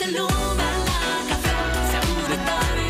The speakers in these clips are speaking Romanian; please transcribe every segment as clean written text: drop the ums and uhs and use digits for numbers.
lumea la cafea, se aude tare.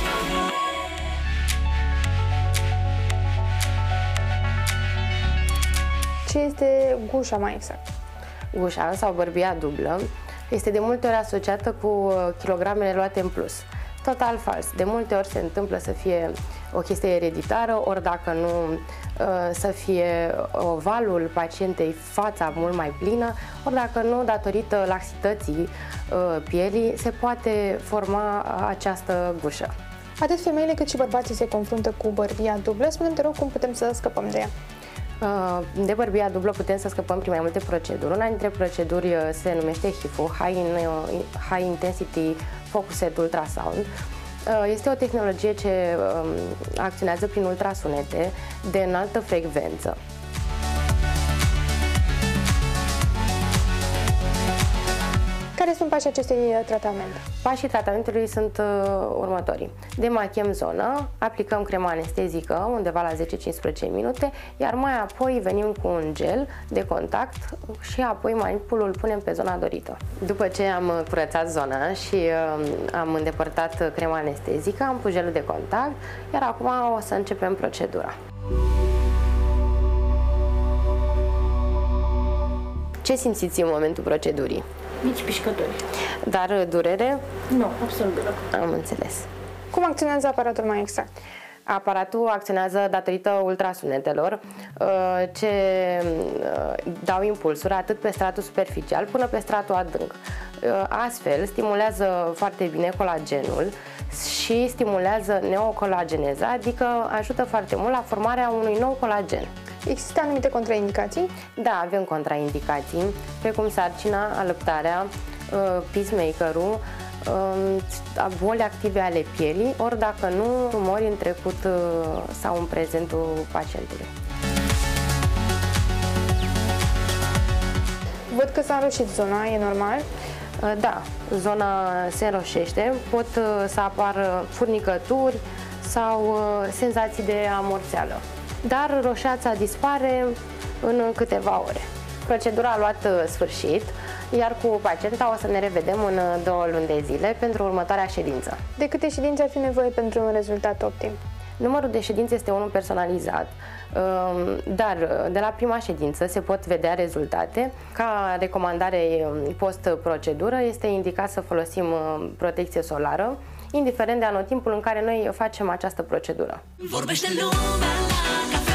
Ce este gușa mai exact? Gușa sau bărbia dublă este de multe ori asociată cu kilogramele luate în plus. Total fals. De multe ori se întâmplă să fie o chestie ereditară, ori dacă nu să fie ovalul pacientei, fața mult mai plină, ori dacă nu, datorită laxității pielii, se poate forma această gușă. Atât femeile cât și bărbații se confruntă cu bărbia dublă. Spune-mi, te rog, cum putem să scăpăm de ea? De bărbia dublă putem să scăpăm prin mai multe proceduri. Una dintre proceduri se numește HIFU, High Intensity Focused Ultrasound. Este o tehnologie ce acționează prin ultrasunete de înaltă frecvență. Care sunt pașii acestui tratament? Pașii tratamentului sunt următorii. Demachem zona, aplicăm crema anestezică undeva la 10-15 minute, iar mai apoi venim cu un gel de contact și apoi manipulul îl punem pe zona dorită. După ce am curățat zona și am îndepărtat crema anestezică, am pus gelul de contact, iar acum o să începem procedura. Ce simțiți în momentul procedurii? Mici pișcături. Dar durere? Nu, absolut deloc. Am înțeles. Cum acționează aparatul mai exact? Aparatul acționează datorită ultrasunetelor ce dau impulsuri atât pe stratul superficial până pe stratul adânc. Astfel stimulează foarte bine colagenul și stimulează neocolageneza, adică ajută foarte mult la formarea unui nou colagen. Există anumite contraindicații? Da, avem contraindicații, precum sarcina, alăptarea, pacemaker-ul, boli active ale pielii, ori dacă nu, tumori în trecut sau în prezentul pacientului. Văd că s-a înroșit zona, e normal? Da, zona se înroșește, pot să apară furnicături sau senzații de amorțeală. Dar roșeața dispare în câteva ore. Procedura a luat sfârșit, iar cu pacienta o să ne revedem în 2 luni de zile pentru următoarea ședință. De câte ședințe ar fi nevoie pentru un rezultat optim? Numărul de ședințe este unul personalizat, dar de la prima ședință se pot vedea rezultate. Ca recomandare post-procedură este indicat să folosim protecție solară, indiferent de anotimpul în care noi facem această procedură. Vorbește lumea la cafea.